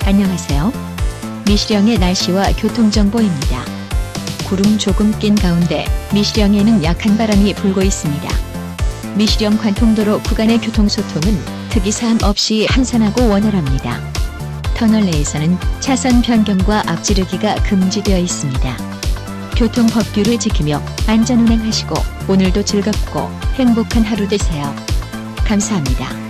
안녕하세요. 미시령의 날씨와 교통정보입니다. 구름 조금 낀 가운데 미시령에는 약한 바람이 불고 있습니다. 미시령 관통도로 구간의 교통소통은 특이사항 없이 한산하고 원활합니다. 터널 내에서는 차선 변경과 앞지르기가 금지되어 있습니다. 교통법규를 지키며 안전운행하시고 오늘도 즐겁고 행복한 하루 되세요. 감사합니다.